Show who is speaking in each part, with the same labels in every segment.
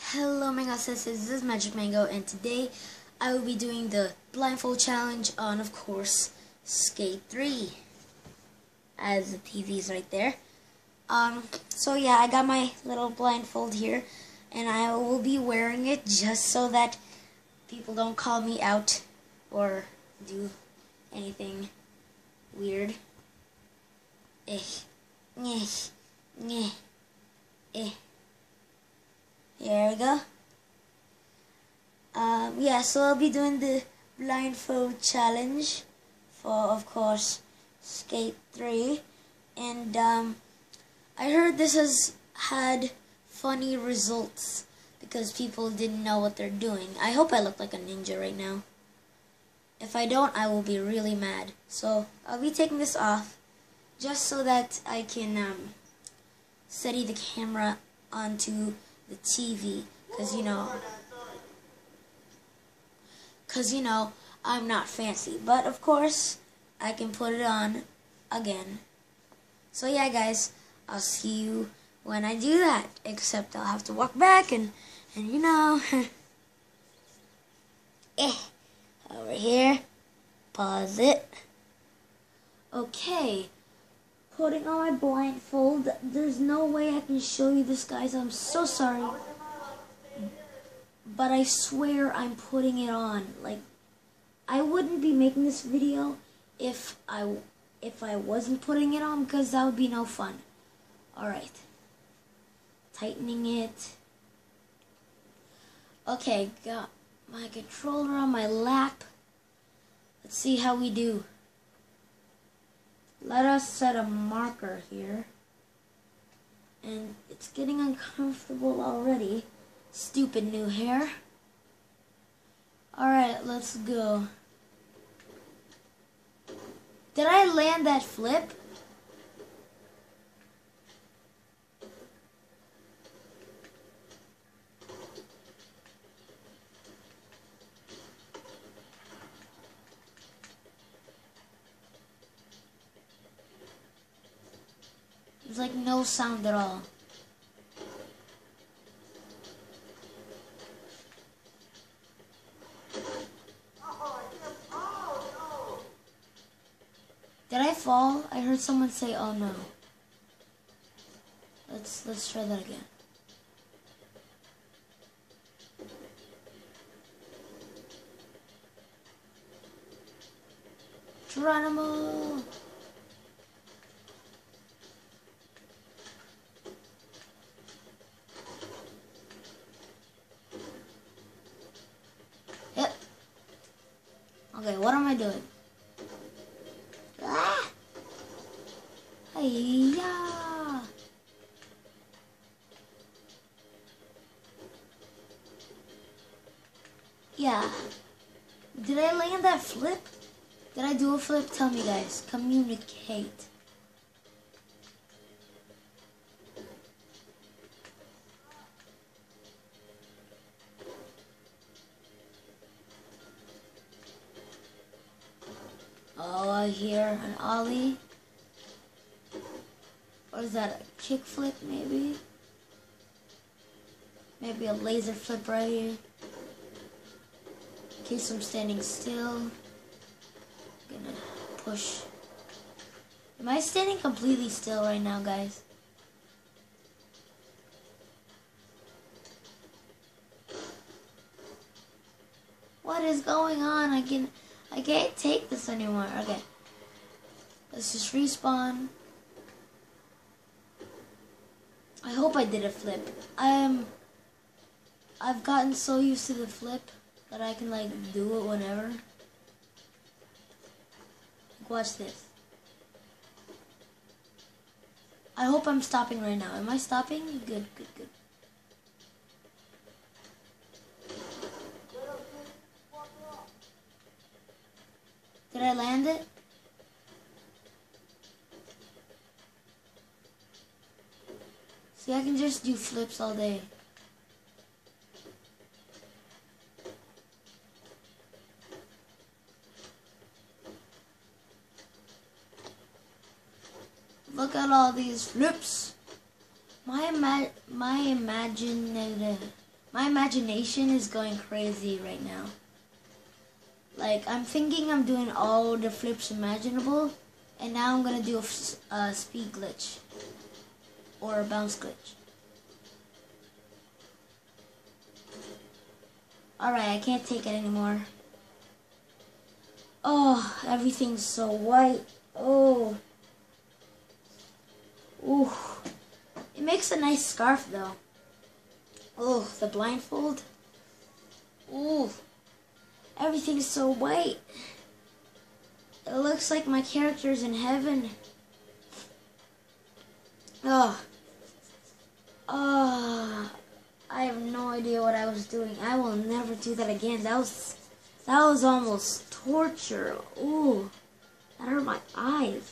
Speaker 1: Hello Mango Sisters, this is Magic Mango, and today I will be doing the blindfold challenge on, of course, Skate 3, as the PV's right there. So yeah, I got my little blindfold here, and I will be wearing it just so that people don't call me out or do anything weird. Here we go. Yeah, so I'll be doing the blindfold challenge for, of course, Skate 3. And I heard this has had funny results because people didn't know what they're doing. I hope I look like a ninja right now. If I don't, I will be really mad. So I'll be taking this off just so that I can steady the camera onto the TV, because you know I'm not fancy, but of course I can put it on again. So yeah guys, I'll see you when I do that, except I'll have to walk back and you know over here, pause it. Okay, putting on my blindfold. There's no way I can show you this, guys. I'm so sorry. But I swear I'm putting it on. Like, I wouldn't be making this video if I wasn't putting it on, because that would be no fun. Alright. Tightening it. Okay, got my controller on my lap. Let's see how we do. Let us set a marker here. And it's getting uncomfortable already. Stupid new hair. Alright, let's go. Did I land that flip? There's like no sound at all. Did I fall? I heard someone say, "Oh no." Let's try that again. Geronimo! Yep. Okay, what am I doing? Ah! Hey-ya! Yeah. Did I land that flip? Did I do a flip? Tell me, guys. Communicate. Oh, I hear an ollie. What is that? A kick flip, maybe? Maybe a laser flip right here. In case I'm standing still. Gonna push. Am I standing completely still right now, guys? What is going on? I can't take this anymore. Okay. Let's just respawn. I hope I did a flip. I've gotten so used to the flip that I can like do it whenever. Watch this. I hope I'm stopping right now. Am I stopping? Good, good, good. Did I land it? See, I can just do flips all day. Look at all these flips. My imaginative My imagination is going crazy right now. Like, I'm thinking I'm doing all the flips imaginable, and now I'm gonna do a speed glitch or a bounce glitch. Alright, I can't take it anymore. Oh, everything's so white. Oh. Ooh. It makes a nice scarf though. Oh, the blindfold. Ooh. Everything's so white. It looks like my character's in heaven. Oh. Oh. I have no idea what I was doing. I will never do that again. That was almost torture. Ooh. That hurt my eyes.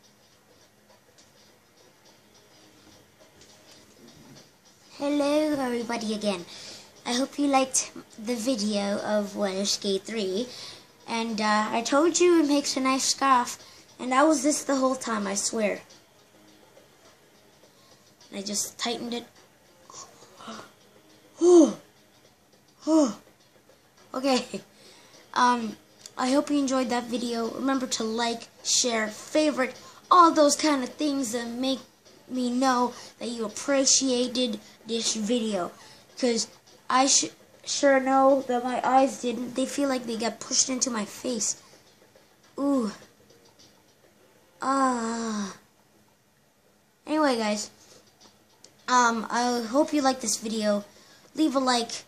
Speaker 1: Hello everybody again. I hope you liked the video of Skate 3. And I told you it makes a nice scarf. And I was this the whole time, I swear. And I just tightened it. Okay. I hope you enjoyed that video. Remember to like, share, favorite, all those kind of things that make me know that you appreciated this video. Because I sure know that my eyes didn't. They feel like they got pushed into my face. Ooh. Anyway, guys. I hope you liked this video. Leave a like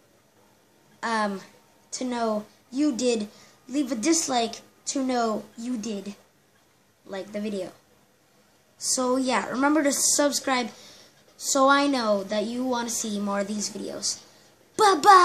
Speaker 1: to know you did. Leave a dislike to know you did like the video. So yeah, remember to subscribe so I know that you want to see more of these videos. Bye-bye!